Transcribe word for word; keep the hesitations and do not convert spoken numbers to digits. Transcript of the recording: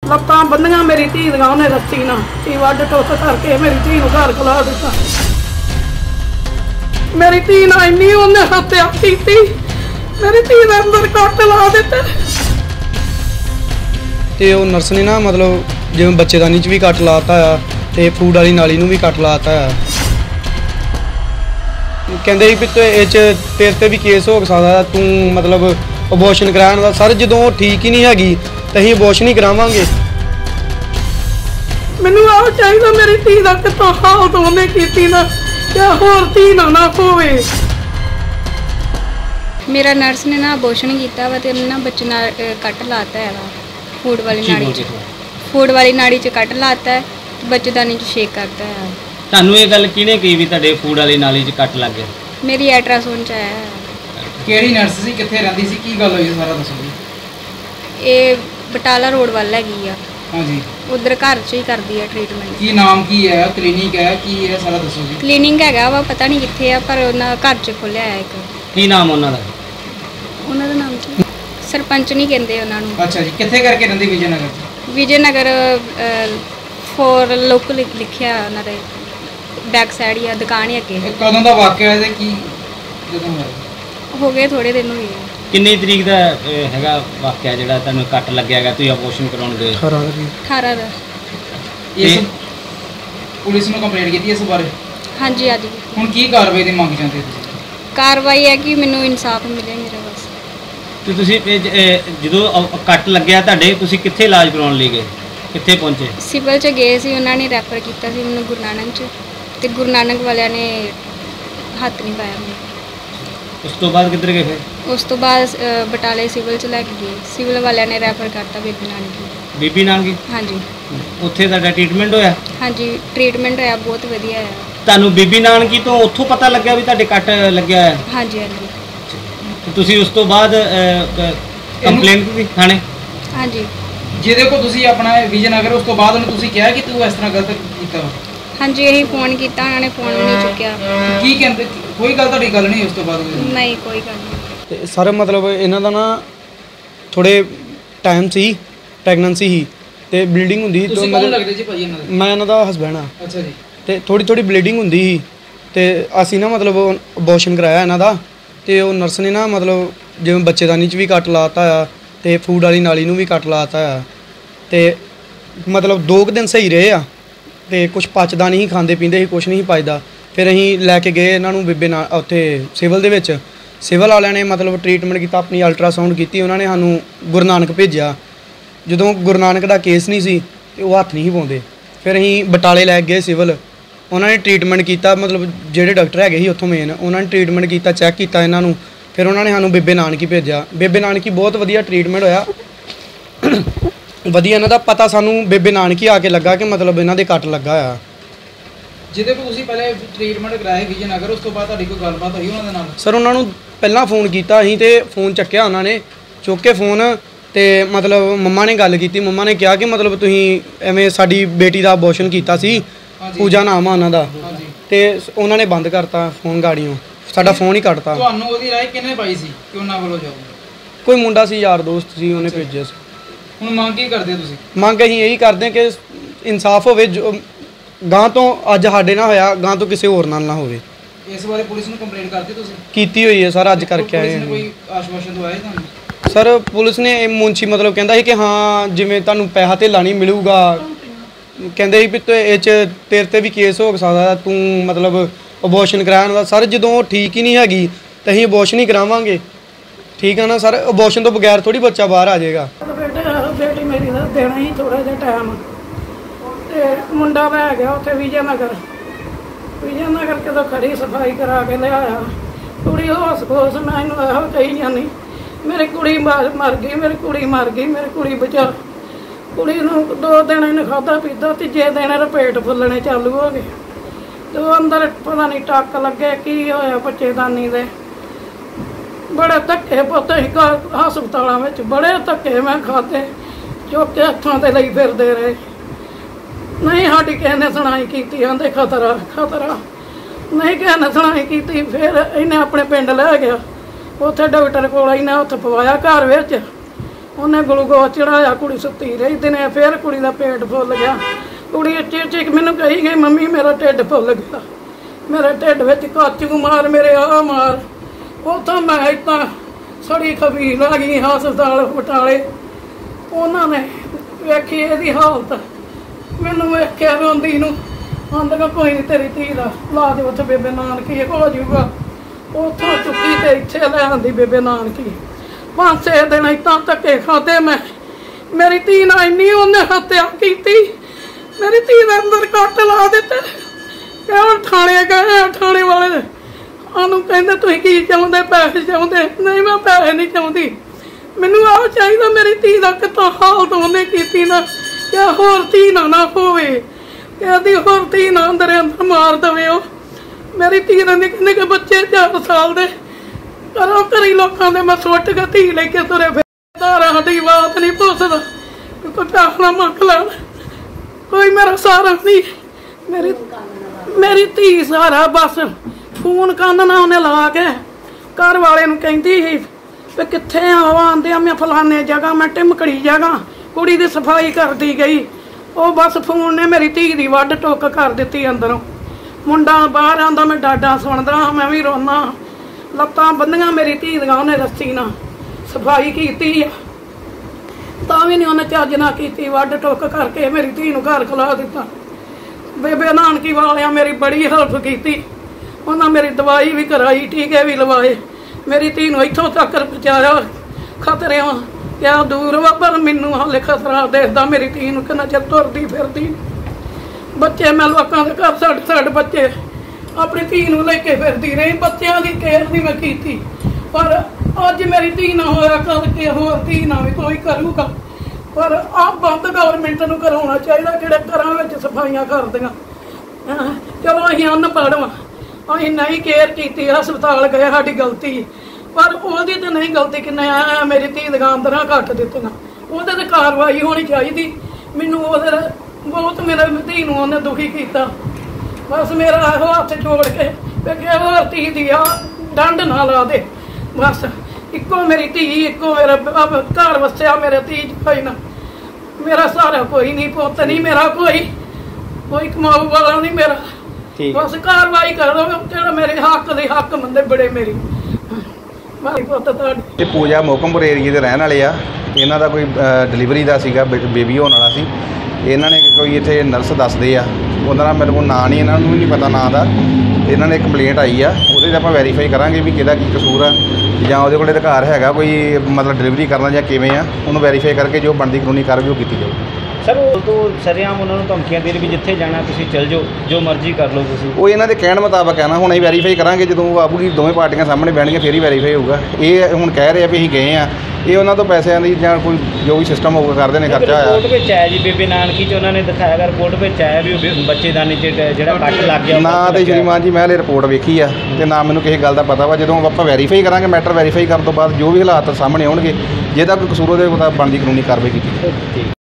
ਲੱਤਾਂ ਬੰਨੀਆਂ ਮੇਰੀ ਧੀ ਦੀਆਂ ਉਹਨੇ ਰੱਸੀ ਨਾਲ ਧੀ ਵੱਢ ਟੁੱਕ ਕਰਕੇ ਮੇਰੀ ਧੀ ਨੂੰ ਘਰ ਖਲਾ ਦਿੱਤਾ। ਮੇਰੀ ਧੀ ਨਾਲ ਇੰਨੀ ਉਹਨੇ ਹੱਤਿਆ ਕੀਤੀ, ਮੇਰੀ ਧੀ ਦੇ ਅੰਦਰ ਕੱਟ ਲਾ ਦਿੱਤੇ। ਤੇ ਉਹ ਨਰਸ ਨੇ ਨਾ ਮਤਲਬ ਜਿਵੇਂ ਬੱਚੇਦਾਨੀ 'ਚ ਵੀ ਕੱਟ ਲਾਤਾ ਆ ਤੇ ਫੂਡ ਵਾਲੀ ਨਾਲੀ ਨੂੰ ਵੀ ਕੱਟ ਲਾਤਾ ਆ। ਕਹਿੰਦੇ ਸੀ ਵੀ ਇਹ 'ਚ ਤੇਰੇ ਤੇ ਵੀ ਕੇਸ ਹੋ ਸਕਦਾ, ਤੂੰ ਮਤਲਬ ਅਬੋਰਸ਼ਨ ਕਰਾਉਣ ਦਾ। ਸਰ ਜਦੋਂ ਉਹ ਠੀਕ ਹੀ ਨਹੀਂ ਹੈਗੀ ਤਾਂ ਅਸੀਂ ਅਬੋਰਸ਼ਨ ਹੀ ਕਰਾਵਾਂਗੇ। ਮੈਨੂੰ ਆਹ ਚਾਹੀਦਾ ਮੇਰੀ ਧੀ ਦਾ ਕਿੱਥੋਂ ਹਾਲਤ ਉਹਨੇ ਕੀਤੀ ਨਾ ਕਿ ਹੋਰ ਧੀ ਨਾ ਨਾ ਹੋਵੇ। ਮੇਰਾ ਨਰਸ ਨੇ ਨਾ ਅਬੋਰਸ਼ਨ ਕੀਤਾ ਵਾ ਤੇ ਉਹਨੇ ਨਾ ਬੱਚੇ ਨਾਲ ਕੱਟ ਲਾਤਾ ਹੈ ਵਾ ਫੂਡ ਵਾਲੀ ਨਾੜੀ 'ਚ ਫੂਡ ਵਾਲੀ ਨਾੜੀ 'ਚ ਕੱਟ ਲਾਤਾ ਹੈ, ਬੱਚੇਦਾਨੀ 'ਚ ਛੇਕ ਕਰਤਾ ਹੈ। ਤੁਹਾਨੂੰ ਇਹ ਗੱਲ ਕਿਹਨੇ ਕਹੀ ਵੀ ਤੁਹਾਡੇ ਫੂਡ ਵਾਲੀ ਨਾਲੀ 'ਚ ਕੱਟ ਲੱਗ ਗਿਆ? ਮੇਰੀ ਅਲਟਰਾਸਾਊਂਡ 'ਚ ਆਇਆ। ਕਿਹੜੀ ਨਰਸ ਸੀ, ਕਿੱਥੇ ਰਹਿੰਦੀ ਸੀ, ਕੀ ਗੱਲ ਹੋਈ ਸਾਰਾ ਦੱਸੋ ਜੀ। ਇਹ ਬਟਾਲਾ ਰੋਡ ਵੱਲ ਹੈਗੀ ਆ। ਹਾਂਜੀ, ਉਧਰ ਘਰ 'ਚ ਹੀ ਕਰਦੀ ਆ ਟ੍ਰੀਟਮੈਂਟ। ਕੀ ਨਾਮ ਕੀ ਹੈ, ਕਲੀਨਿਕ ਹੈ ਕੀ ਹੈ, ਸਾਰਾ ਦੱਸੋ ਜੀ। ਕਲੀਨਿਕ ਹੈਗਾ ਵਾ, ਪਤਾ ਨਹੀਂ ਕਿੱਥੇ ਆ, ਪਰ ਉਹਨਾਂ ਘਰ 'ਚ ਖੋਲਿਆ ਹੈ ਇੱਕ। ਕੀ ਨਾਮ ਉਹਨਾਂ ਦਾ? ਉਹਨਾਂ ਦਾ ਨਾਮ ਕੀ? ਸਰਪੰਚ ਨਹੀਂ ਕਹਿੰਦੇ ਉਹਨਾਂ ਨੂੰ। ਅੱਛਾ ਜੀ, ਕਿੱਥੇ ਕਰਕੇ ਰਹਿੰਦੀ ਵਿਜੇ ਨਗਰ 'ਚ? ਵਿਜੇ ਨਗਰ ਫੋਰ ਲੋਕ ਲਿਖਿਆ ਉਹਨਾਂ ਦੇ ਬੈਕ ਸਾਈਡ ਹੀ ਆ, ਦੁਕਾਨ ਹੀ ਅੱਗੇ। ਇਹ ਕਦੋਂ ਦਾ ਵਾਕਿਆ ਹੈ ਤੇ ਕੀ ਜਦੋਂ ਹੋਇਆ? ਹੋ ਗਏ ਥੋੜੇ ਦਿਨ ਹੋਏ। ਕਿੰਨੀ ਤਰੀਕ ਦਾ ਇਹ ਹੈਗਾ ਵਾਕਿਆ ਜਿਹੜਾ ਤੁਹਾਨੂੰ ਕੱਟ ਲੱਗਿਆ ਹੈਗਾ, ਤੁਸੀਂ ਅਬੋਰਸ਼ਨ ਕਰਾਉਣ ਗਏ? ਅਠਾਰਾਂ ਦਾ। ਇਸ ਪੁਲਿਸ ਨੂੰ ਕੰਪਲੇਂਟ ਕੀਤੀ ਇਸ ਬਾਰੇ? ਹਾਂਜੀ ਅੱਜ। ਹੁਣ ਕੀ ਕਾਰਵਾਈ ਦੀ ਮੰਗ ਚਾਹੁੰਦੇ ਤੁਸੀਂ? ਕਾਰਵਾਈ ਹੈ ਕਿ ਮੈਨੂੰ ਇਨਸਾਫ ਮਿਲੇ ਮੇਰਾ ਬਸ। ਤੇ ਤੁਸੀਂ ਇਹ- ਇਹ ਜਦੋਂ ਅ- ਕੱਟ ਲੱਗਿਆ ਤੁਹਾਡੇ, ਤੁਸੀਂ ਕਿੱਥੇ ਇਲਾਜ ਕਰਾਉਣ ਲਈ ਗਏ, ਕਿੱਥੇ ਪਹੁੰਚੇ? ਸਿਵਲ 'ਚ ਗਏ ਸੀ, ਉਹਨਾਂ ਨੇ ਰੈਫਰ ਕੀਤਾ ਸੀ ਮੈਨੂੰ ਗੁਰੂ ਨਾਨਕ 'ਚ, ਤੇ ਗੁਰੂ ਨਾਨਕ ਵਾਲਿਆਂ ਨੇ ਹੱਥ ਨਹੀਂ ਪਾਇਆ ਮੈਨੂੰ। ਉਸ ਤੋਂ ਬਾਅਦ ਕਿੱਧਰ ਗਏ ਫਿਰ? ਉਸ ਤੋਂ ਬਾਅਦ ਅ, ਬਟਾਲੇ ਸਿਵਲ 'ਚ ਲੈ ਕੇ ਗਏ, ਸਿਵਲ ਵਾਲਿਆਂ ਨੇ ਰੈਫਰ ਕਰਤਾ ਬੀਬੀ ਨਾਨਕੀ। ਬੀਬੀ ਨਾਨਕੀ? ਹਾਂਜੀ ਉੱਥੇ ਤੁਹਾਡਾ ਟ੍ਰੀਟਮੈਂਟ ਹੋਇਆ? ਹਾਂਜੀ ਟ੍ਰੀਟਮੈਂਟ ਹੋਇਆ, ਬਹੁਤ ਵਧੀਆ ਹੈ। ਤੁਹਾਨੂੰ ਬੀਬੀ ਨਾਨਕੀ ਤੋਂ ਉੱਥੋਂ ਪਤਾ ਲੱਗਿਆ ਵੀ ਤੁਹਾਡੇ ਕੱਟ ਲੱਗਿਆ ਹੈ? ਹਾਂਜੀ ਹਾਂਜੀ। ਤੇ ਤੁਸੀਂ ਉਸ ਤੋਂ ਬਾਅਦ ਕੰਪਲੇਂਟ ਕੀਤੀ ਥਾਣੇ? ਹਾਂਜੀ ਜਿਹਦੇ ਕੋਲ ਤੁਸੀਂ ਆਪਣਾ ਵਿਜੇ ਨਗਰ, ਉਸ ਤੋਂ ਬਾਅਦ ਉਹਨੂੰ ਤੁਸੀਂ ਕਿਹਾ ਕਿ ਤੂੰ ਇਸ ਤਰ੍ਹਾਂ ਗਲਤ ਕੀਤਾ ਵਾ? ਹਾਂਜੀ ਇਹੀ ਫੋਨ ਕੀਤਾ, ਉਹਨਾਂ ਨੇ ਫੋਨ ਵੀ ਨਹੀਂ ਚੁੱਕਿਆ। ਕੀ ਕਹਿੰਦੇ, ਕੋਈ ਗੱਲ ਤੁਹਾਡੀ ਗੱਲ ਨਹੀਂ ਉਸ ਤੋਂ ਬਾਅਦ? ਨਹੀਂ ਕੋਈ ਗੱਲ ਨਹੀਂ। ਤੇ ਸਰ ਮਤਲਬ ਇਹਨਾਂ ਦਾ ਨਾ ਥੋੜੇ ਟਾਈਮ ਸੀ, ਪ੍ਰੈਗਨੈਂਸੀ ਸੀ ਤੇ ਬਲੀਡਿੰਗ ਹੁੰਦੀ ਸੀ। ਤੁਸੀਂ ਕੌਣ ਲੱਗਦੇ ਜੀ ਭਾਜੀ ਇਹਨਾਂ ਦੇ? ਮੈਂ ਇਹਨਾਂ ਦਾ ਹਸਬੈਂਡ ਆ। ਅੱਛਾ ਜੀ। ਤੇ ਥੋੜੀ ਥੋੜੀ ਬਲੀਡਿੰਗ ਹੁੰਦੀ ਸੀ ਤੇ ਅਸੀਂ ਨਾ ਮਤਲਬ ਅਬੋਰਸ਼ਨ ਕਰਾਇਆ ਇਹਨਾਂ ਦਾ। ਤੇ ਉਹ ਨਰਸ ਨੇ ਨਾ ਮਤਲਬ ਜਿਵੇਂ ਬੱਚੇਦਾਨੀ 'ਚ ਵੀ ਕੱਟ ਲਾਤਾ ਆ ਤੇ ਫੂਡ ਵਾਲੀ ਨਾਲੀ ਨੂੰ ਵੀ ਕੱਟ ਲਾਤਾ ਆ। ਤੇ ਮਤਲਬ ਦੋ ਕੁ ਦਿਨ ਸਹੀ ਰਹੇ ਆ ਤੇ ਕੁਝ ਪਚਦਾ ਨਹੀਂ, ਖਾਂਦੇ ਪੀਂਦੇ ਸੀ, ਕੁਝ ਨਹੀਂ ਪਚਦਾ। ਫਿਰ ਅਸੀਂ ਲੈ ਕੇ ਗਏ ਇਹਨਾਂ ਨੂੰ ਬੀਬੇ ਨਾਲ ਉੱਥੇ ਸਿਵਲ ਦੇ ਵਿੱਚ। ਸਿਵਲ ਵਾਲਿਆਂ ਨੇ ਮਤਲਬ ਟ੍ਰੀਟਮੈਂਟ ਕੀਤਾ, ਆਪਣੀ ਅਲਟਰਾਸਾਊਂਡ ਕੀਤੀ, ਉਹਨਾਂ ਨੇ ਸਾਨੂੰ ਗੁਰੂ ਨਾਨਕ ਭੇਜਿਆ। ਜਦੋਂ ਗੁਰੂ ਨਾਨਕ ਦਾ ਕੇਸ ਨਹੀਂ ਸੀ ਤੇ ਉਹ ਹੱਥ ਨਹੀਂ ਸੀ ਪਾਉਂਦੇ। ਫਿਰ ਅਸੀਂ ਬਟਾਲੇ ਲੈ ਗਏ ਸਿਵਲ, ਉਹਨਾਂ ਨੇ ਟ੍ਰੀਟਮੈਂਟ ਕੀਤਾ, ਮਤਲਬ ਜਿਹੜੇ ਡਾਕਟਰ ਹੈਗੇ ਸੀ ਉੱਥੋਂ ਮੇਨ, ਉਹਨਾਂ ਨੇ ਟ੍ਰੀਟਮੈਂਟ ਕੀਤਾ, ਚੈੱਕ ਕੀਤਾ ਇਹਨਾਂ ਨੂੰ। ਫਿਰ ਉਹਨਾਂ ਨੇ ਸਾਨੂੰ ਬੇਬੇ ਨਾਨਕੀ ਭੇਜਿਆ। ਬੇਬੇ ਨਾਨਕੀ ਬਹੁਤ ਵਧੀਆ ਟ੍ਰੀਟਮੈਂਟ ਹੋਇਆ, ਵਧੀਆ। ਇਹਨਾਂ ਦਾ ਪਤਾ ਸਾਨੂੰ ਬੇਬੇ ਨਾਨਕੀ ਆ ਕੇ ਲੱਗਾ ਕਿ ਮਤਲਬ ਇਹਨਾਂ ਦੇ ਕੱਟ ਲੱਗਾ ਆ। ਜਿਹਦੇ ਕੋਲ ਤੁਸੀਂ ਪਹਿਲੇ ਟ੍ਰੀਟਮੈਂਟ ਕਰਾਇਆ ਵਿਜੇ ਨਗਰ, ਉਸ ਤੋਂ ਬਾਅਦ ਤੁਹਾਡੀ ਕੋਈ ਗੱਲਬਾਤ ਹੋਈ ਉਹਨਾਂ ਦੇ ਨਾਲ? ਸਰ ਉਹਨਾਂ ਨੂੰ ਪਹਿਲਾਂ ਫੋਨ ਕੀਤਾ ਅਸੀਂ ਤੇ ਫੋਨ ਚੱਕਿਆ, ਉਹਨਾਂ ਨੇ ਚੁੱਕ ਕੇ ਫੋਨ ਤੇ ਮਤਲਬ ਮੰਮਾ ਨੇ ਗੱਲ ਕੀਤੀ। ਮੰਮਾ ਨੇ ਕਿਹਾ ਕਿ ਮਤਲਬ ਤੁਸੀਂ ਐਵੇਂ ਸਾਡੀ ਬੇਟੀ ਦਾ ਅਬੋਰਸ਼ਨ ਕੀਤਾ ਸੀ, ਪੂਜਾ ਨਾਮ ਆ ਉਹਨਾਂ ਦਾ, ਤੇ ਉਹਨਾਂ ਨੇ ਬੰਦ ਕਰਤਾ ਫੋਨ, ਗਾੜੀਆਂ ਸਾਡਾ ਫੋਨ ਹੀ ਕੱਟਤਾ। ਤੁਹਾਨੂੰ ਉਹਦੀ ਰਾਏ ਕਿਹਨੇ ਪਾਈ ਸੀ ਕਿ ਉਹਨਾਂ ਵੱਲੋਂ ਜਾਓ? ਕੋਈ ਮੁੰਡਾ ਸੀ, ਯਾਰ ਦੋਸਤ ਸੀ, ਉਹਨੇ ਭੇਜਿਆ ਸੀ। ਹੁਣ ਮੰਗ ਕੀ ਕਰਦੇ ਤੁਸੀਂ? ਮੰਗ ਅਸੀਂ ਇਹੀ ਕਰਦੇ ਹਾਂ ਕਿ ਇਨਸਾਫ ਹੋਵੇ, ਜੋ ਗਾਂ ਤੋਂ ਅੱਜ ਸਾਡੇ ਨਾਲ ਹੋਇਆ, ਗਾਂ ਤੋਂ ਕਿਸੇ ਹੋਰ ਨਾਲ ਨਾ ਹੋਵੇ। ਇਸ ਬਾਰੇ ਪੁਲਿਸ ਨੂੰ ਕੰਪਲੇਂਟ ਕਰਤੀ ਤੁਸੀਂ? ਕੀਤੀ ਹੋਈ ਹੈ ਸਰ, ਅੱਜ ਕਰਕੇ ਆਏ ਹਾਂ। ਹਾਂ। ਕੋਈ ਆਸ਼ਵਾਸਨ ਦਵਾਇਆ ਤੁਹਾਨੂੰ? ਸਰ ਪੁਲਿਸ ਨੇ ਮੁੰਸ਼ੀ ਮਤਲਬ ਕਹਿੰਦਾ ਸੀ ਕਿ ਹਾਂ ਜਿਵੇਂ ਤੁਹਾਨੂੰ ਪੈਸਾ ਧੇਲਾ ਨਹੀਂ ਮਿਲੂਗਾ, ਕਹਿੰਦੇ ਸੀ ਵੀ ਇਹ 'ਚ ਤੇਰੇ ਤੇ ਵੀ ਕੇਸ ਹੋ ਸਕਦਾ, ਤੂੰ ਮਤਲਬ ਅਬੋਰਸ਼ਨ ਕਰਾਉਣ ਦਾ। ਸਰ ਜਦੋਂ ਉਹ ਠੀਕ ਹੀ ਨਹੀਂ ਹੈਗੀ ਤਾਂ ਅਸੀਂ ਅਬੋਰਸ਼ਨ ਹੀ ਕਰਾਵਾਂਗੇ, ਠੀਕ ਆ ਨਾ ਸਰ। ਅਬੋਰਸ਼ਨ ਤੋਂ ਬਗੈਰ ਥੋੜੀ ਬੱਚਾ ਬਾਹਰ ਆ ਜਾਏਗਾ। ਬੇਟੀ ਮੇਰੀ ਦਾ ਦੇਣਾ ਹੀ ਥੋੜਾ ਜਿਹਾ ਟਾਈਮ, ਤੇ ਮੁੰਡਾ ਲੈ ਗਿਆ ਉੱਥੇ ਵਿਜੇ ਨਗਰ। ਵਿਜੇ ਨਗਰ ਕਿਦੋਂ ਖੜੀ ਸਫਾਈ ਕਰਾ ਕੇ ਲਿਆਇਆ, ਕੁੜੀ ਹੋਸ ਖੋਸ ਮੈਂ ਇਹਨੂੰ ਇਹੋ ਕਹੀ ਜਾਂਦੀ, ਮੇਰੀ ਕੁੜੀ ਮਰ ਗਈ, ਮੇਰੀ ਕੁੜੀ ਮਰ ਗਈ, ਮੇਰੀ ਕੁੜੀ ਬਚਾ। ਕੁੜੀ ਨੂੰ ਦੋ ਦਿਨ ਇਹਨੇ ਖਾਧਾ ਪੀਤਾ, ਤੀਜੇ ਦਿਨ ਇਹਦਾ ਪੇਟ ਫੁੱਲਣੇ ਚਾਲੂ ਹੋ ਗਏ ਤੇ ਉਹ ਅੰਦਰ ਪਤਾ ਨਹੀਂ ਟੱਕ ਲੱਗੇ, ਕੀ ਹੋਇਆ ਬੱਚੇਦਾਨੀ ਦੇ। ਬੜੇ ਧੱਕੇ ਪੁੱਤ ਹਸਪਤਾਲਾਂ ਵਿੱਚ, ਬੜੇ ਧੱਕੇ ਮੈਂ ਖਾਧੇ, ਚੁੱਕ ਕੇ ਹੱਥਾਂ ਤੇ ਲਈ ਫਿਰਦੇ ਰਹੇ। ਨਹੀਂ ਸਾਡੀ ਕਿਸੇ ਨੇ ਸੁਣਾਈ ਕੀਤੀ, ਆਂਦੇ ਖਤਰਾ ਖਤਰਾ, ਨਹੀਂ ਕਿਸੇ ਨੇ ਸੁਣਾਈ ਕੀਤੀ। ਫਿਰ ਇਹਨੇ ਆਪਣੇ ਪਿੰਡ ਲੈ ਗਿਆ, ਉੱਥੇ ਡਾਕਟਰ ਕੋਲ ਇਹਨੇ ਹੱਥ ਪਵਾਇਆ ਘਰ ਵਿੱਚ, ਉਹਨੇ ਗਲੂਕੋਜ਼ ਚੜਾਇਆ, ਕੁੜੀ ਸੁੱਤੀ ਰਹੀ। ਦਿਨੇ ਫਿਰ ਕੁੜੀ ਦਾ ਪੇਟ ਫੁੱਲ ਗਿਆ। ਕੁੜੀ ਉੱਚੀ ਉੱਚੀ ਮੈਨੂੰ ਕਹੀ ਗਈ, ਮੰਮੀ ਮੇਰਾ ਢਿੱਡ ਫੁੱਲ ਗਿਆ, ਮੇਰੇ ਢਿੱਡ ਵਿੱਚ ਕਾਚੂ ਮਾਰ, ਮੇਰੇ ਆਹ ਮਾਰ। ਉੱਥੋਂ ਮੈਂ ਇੱਦਾਂ ਸੜੀ ਖਬੀਰ ਆ ਗਈ ਹਸਪਤਾਲ ਬਟਾਲੇ। ਉਹਨਾਂ ਨੇ ਵੇਖੀ ਇਹਦੀ ਹਾਲਤ, ਮੈਨੂੰ ਵੇਖਿਆ ਰੋਂਦੀ ਨੂੰ, ਆਂਦਾ ਕੋਈ ਨਹੀਂ ਤੇਰੀ ਧੀ ਦਾ ਇਲਾਜ ਉੱਥੇ ਬੇਬੇ ਨਾਨਕੀ ਹੋ ਜਾਊਗਾ। ਉੱਥੋਂ ਚੁੱਕੀ ਤੇ ਇੱਥੇ ਲੈ ਆਂਦੀ ਬੇਬੇ ਨਾਨਕੀ। ਪੰਜ ਛੇ ਦਿਨ ਇੱਦਾਂ ਧੱਕੇ ਖਾਦੇ ਮੈਂ। ਮੇਰੀ ਧੀ ਨਾਲ ਇੰਨੀ ਉਹਨੇ ਹੱਤਿਆ ਕੀਤੀ, ਮੇਰੀ ਧੀ ਦੇ ਅੰਦਰ ਕੱਟ ਲਾ ਦਿੱਤੇ। ਇਹ ਹੁਣ ਥਾਣੇ ਗਏ, ਥਾਣੇ ਵਾਲੇ ਉਹਨੂੰ ਕਹਿੰਦੇ ਤੁਸੀਂ ਕੀ ਚਾਹੁੰਦੇ, ਪੈਸੇ ਚਾਹੁੰਦੇ? ਨਹੀਂ ਮੈਂ ਪੈਸੇ ਨਹੀਂ ਚਾਹੁੰਦੀ, ਮੈਨੂੰ ਆਹ ਚਾਹੀਦਾ ਮੇਰੀ ਧੀ ਦਾ ਕਿੱਦਾਂ ਹਾਲਤ ਉਹਨੇ ਕੀਤੀ ਨਾ, ਕਿ ਹੋਰ ਧੀ ਨਾ ਨਾ ਹੋਵੇ, ਕਿ ਇਹਦੀ ਹੋਰ ਧੀ ਨਾ ਅੰਦਰ ਅੰਦਰ ਮਾਰ ਦੇਵੇ। ਉਹ ਮੇਰੀ ਧੀ ਦੇ ਨਿੱਕੇ ਨਿੱਕੇ ਬੱਚੇ ਚਾਰ ਸਾਲ ਦੇ, ਘਰੋਂ ਘਰੀ ਲੋਕਾਂ ਦੇ ਮੈਂ ਸੁੱਟ ਕੇ ਧੀ ਲੈ ਕੇ ਤੁਰੇ ਫਿਰ। ਧਾਰਾਂ ਦੀ ਬਾਤ ਨਹੀਂ ਪੁੱਛਦਾ, ਕੋਈ ਪੈਸਾ ਮੰਗ ਲੈਣ, ਕੋਈ ਮੇਰਾ ਸਾਰਾ ਨਹੀਂ। ਮੇਰੀ ਮੇਰੀ ਧੀ ਸਾਰਾ ਬਸ ਫੋਨ ਕੰਨ ਨਾਲ ਉਹਨੇ ਲਾ ਕੇ ਘਰ ਵਾਲੇ ਨੂੰ ਕਹਿੰਦੀ ਸੀ ਵੀ ਕਿੱਥੇ ਆ? ਉਹ ਆਂਦੇ ਆ ਮੈਂ ਫਲਾਣੇ ਜਗ੍ਹਾ, ਮੈਂ ਟਿਮਕੜੀ ਜਗ੍ਹਾ। ਕੁੜੀ ਦੀ ਸਫਾਈ ਕਰਦੀ ਗਈ, ਉਹ ਬਸ ਫੋਨ ਨੇ ਮੇਰੀ ਧੀ ਦੀ ਵੱਢ ਟੁੱਕ ਕਰ ਦਿੱਤੀ ਅੰਦਰੋਂ। ਮੁੰਡਾ ਬਾਹਰ ਆਂਦਾ, ਮੈਂ ਡਾਡਾ ਸੁਣਦਾ, ਮੈਂ ਵੀ ਰੋਣਾ। ਲੱਤਾਂ ਬੰਨੀਆਂ ਮੇਰੀ ਧੀ ਦੀਆਂ ਉਹਨੇ ਰੱਸੀ ਨਾਲ, ਸਫਾਈ ਕੀਤੀ ਆ ਤਾਂ ਵੀ ਨਹੀਂ ਉਹਨੇ ਚੱਜ ਨਾ ਕੀਤੀ। ਵੱਢ ਟੁੱਕ ਕਰਕੇ ਮੇਰੀ ਧੀ ਨੂੰ ਘਰ ਖਲਾ ਦਿੱਤਾ। ਬੇਬੇ ਨਾਨਕੀ ਵਾਲਿਆਂ ਮੇਰੀ ਬੜੀ ਹੈਲਪ ਕੀਤੀ, ਉਹਨਾਂ ਮੇਰੀ ਦਵਾਈ ਵੀ ਕਰਾਈ, ਟੀਕੇ ਵੀ ਲਵਾਏ, ਮੇਰੀ ਧੀ ਨੂੰ ਇੱਥੋਂ ਤੱਕ ਪਹੁੰਚਾਇਆ। ਖਤਰਿਆਂ ਕਿਆ ਦੂਰ ਵਾ, ਪਰ ਮੈਨੂੰ ਹਾਲੇ ਖਤਰਾ ਦੇਖਦਾ ਮੇਰੀ ਧੀ ਨੂੰ, ਕਿੰਨਾ ਚਿਰ ਤੁਰਦੀ ਫਿਰਦੀ। ਬੱਚੇ ਮੈਂ ਲੋਕਾਂ ਦੇ ਘਰ ਛੱਡ ਛੱਡ ਬੱਚੇ ਆਪਣੀ ਧੀ ਨੂੰ ਲੈ ਕੇ ਫਿਰਦੀ ਰਹੀ, ਬੱਚਿਆਂ ਦੀ ਕੇਅਰ ਨਹੀਂ ਮੈਂ ਕੀਤੀ। ਪਰ ਅੱਜ ਮੇਰੀ ਧੀ ਨਾ ਹੋਇਆ, ਕੱਲ ਕੇ ਹੋਰ ਧੀ ਨਾ ਵੀ ਕੋਈ ਕਰੂਗਾ। ਪਰ ਆਹ ਬੰਦ ਗਵਰਨਮੈਂਟ ਨੂੰ ਕਰਾਉਣਾ ਚਾਹੀਦਾ, ਜਿਹੜੇ ਘਰਾਂ ਵਿੱਚ ਸਫਾਈਆਂ ਕਰਦੀਆਂ। ਚਲੋ ਅਸੀਂ ਅਨਪੜ੍ਹ ਵਾਂ, ਅਸੀਂ ਨਹੀਂ ਕੇਅਰ ਕੀਤੀ, ਹਸਪਤਾਲ ਗਏ, ਸਾਡੀ ਗਲਤੀ। ਪਰ ਉਹਦੀ ਤਾਂ ਨਹੀਂ ਗਲਤੀ, ਕਿੰਨੇ ਆ ਮੇਰੀ ਧੀ ਦੀਆਂ ਅੰਦਰਾਂ ਕੱਟ ਦਿੱਤੀਆਂ, ਉਹਦੇ ਤੇ ਕਾਰਵਾਈ ਹੋਣੀ ਚਾਹੀਦੀ। ਮੈਨੂੰ ਉਹਦੇ ਬਹੁਤ ਮੇਰੇ ਧੀ ਨੂੰ ਉਹਨੇ ਦੁਖੀ ਕੀਤਾ। ਬਸ ਮੇਰਾ ਇਹੋ ਹੱਥ ਜੋੜ ਕੇ ਵੇਖਿਆ ਹੋਰ ਧੀ ਦੀ ਆ ਡੰਡ ਨਾ ਲਾ ਦੇ। ਬਸ ਇੱਕੋ ਮੇਰੀ ਧੀ, ਇੱਕੋ ਮੇਰਾ ਘਰ ਵਸਿਆ ਮੇਰੇ ਧੀ ਭਾਈ ਨਾ। ਮੇਰਾ ਸਾਰਾ ਕੋਈ ਨਹੀਂ, ਪੁੱਤ ਨਹੀਂ ਮੇਰਾ, ਕੋਈ ਕੋਈ ਕਮਾਊ ਵਾਲਾ ਨਹੀਂ ਮੇਰਾ। ਬਸ ਕਾਰਵਾਈ ਕਰ ਦੋ, ਜਿਹੜਾ ਮੇਰੇ ਹੱਕ ਦੇ ਹੱਕ ਮੰਦੇ ਬੜੇ ਮੇਰੀ। ਮਾਰੀ ਪੁੱਤ ਤੁਹਾਡੀ। ਇਹ ਪੂਜਾ ਮੋਕਮਪੁਰ ਏਰੀਏ ਦੇ ਰਹਿਣ ਵਾਲੇ ਆ। ਇਹਨਾਂ ਦਾ ਕੋਈ ਡਿਲੀਵਰੀ ਦਾ ਸੀਗਾ, ਬੇਬੀ ਹੋਣ ਵਾਲਾ ਸੀ। ਇਹਨਾਂ ਨੇ ਕੋਈ ਇੱਥੇ ਨਰਸ ਦੱਸਦੇ ਆ, ਉਹਨਾਂ ਦਾ ਮੇਰੇ ਕੋਲ ਨਾਂ ਨਹੀਂ, ਇਹਨਾਂ ਨੂੰ ਵੀ ਨਹੀਂ ਪਤਾ ਨਾਂ ਦਾ। ਇਹਨਾਂ ਨੇ ਕੰਪਲੇਂਟ ਆਈ ਆ, ਉਹਦੇ 'ਚ ਆਪਾਂ ਵੈਰੀਫਾਈ ਕਰਾਂਗੇ ਵੀ ਕਿਹਦਾ ਕੀ ਕਸੂਰ ਆ, ਜਾਂ ਉਹਦੇ ਕੋਲ ਅਧਿਕਾਰ ਹੈਗਾ ਕੋਈ ਮਤਲਬ ਡਿਲੀਵਰੀ ਕਰਨਾ ਜਾਂ ਕਿਵੇਂ ਆ। ਉਹਨੂੰ ਵੈਰੀਫਾਈ ਕਰਕੇ ਜੋ ਬਣਦੀ ਕਾਨੂੰਨੀ ਕਾਰਵਾਈ ਉਹ ਕੀਤੀ ਜਾਊ। ਸਰ ਉਹ ਤੋਂ ਸਰੇਆਮ ਉਹਨਾਂ ਨੂੰ ਧਮਕੀਆਂ ਦੇ ਰਹੀ ਵੀ ਜਿੱਥੇ ਜਾਣਾ ਤੁਸੀਂ ਚੱਲ ਜਾਓ, ਜੋ ਮਰਜ਼ੀ ਕਰ ਲਓ ਤੁਸੀਂ। ਉਹ ਇਹਨਾਂ ਦੇ ਕਹਿਣ ਮੁਤਾਬਕ ਹੈ ਨਾ, ਹੁਣ ਅਸੀਂ ਵੈਰੀਫਾਈ ਕਰਾਂਗੇ, ਜਦੋਂ ਆਊਗੀ ਦੋਵੇਂ ਪਾਰਟੀਆਂ ਸਾਹਮਣੇ ਬਹਿਣਗੀਆਂ ਫਿਰ ਹੀ ਵੈਰੀਫਾਈ ਹੋਊਗਾ। ਇਹ ਹੁਣ ਕਹਿ ਰਹੇ ਆ ਵੀ ਅਸੀਂ ਗਏ ਆ, ਇਹ ਉਹਨਾਂ ਤੋਂ ਪੈਸਿਆਂ ਦੀ ਜਾਂ ਕੋਈ ਜੋ ਵੀ ਸਿਸਟਮ ਹੋਊਗਾ ਕਰਦੇ ਨੇ ਖਰਚਾ ਹੋਇਆ। ਰਿਪੋਰਟ ਵਿੱਚ ਆਇਆ ਜੀ ਬੇਬੇ ਨਾਨਕੀ 'ਚ ਉਹਨਾਂ ਨੇ ਦਿਖਾਇਆ ਗਾ, ਰਿਪੋਰਟ ਵਿੱਚ ਆਇਆ ਵੀ ਬੱਚੇਦਾਨੀ 'ਚ ਜਿਹੜਾ ਕੱਟ ਲੱਗ ਗਿਆ। ਨਾ ਤੇ ਸ਼੍ਰੀਮਾਨ ਜੀ ਮੈਂ ਹਲੇ ਰਿਪੋਰਟ ਵੇਖੀ ਆ ਤੇ ਨਾ ਮੈਨੂੰ ਕਿਸੇ ਗੱਲ ਦਾ ਪਤਾ ਵਾ। ਜਦੋਂ ਆਪਾਂ ਵੈਰੀਫਾਈ ਕਰਾਂਗੇ, ਮੈਟਰ ਵੈਰੀਫਾਈ ਕਰਨ ਤੋਂ ਬਾਅਦ ਜੋ ਵੀ ਹਾਲਾਤ ਸਾਹਮਣੇ ਆਉਣਗੇ, ਜੇ ਤਾਂ ਕੋਈ ਕਸੂਰ ਉਹਦੇ ਮੁਤਾਬਕ ਬਣਦੀ ਕਾਨੂੰਨੀ ਕਾਰਵਾਈ ਕੀਤੀ।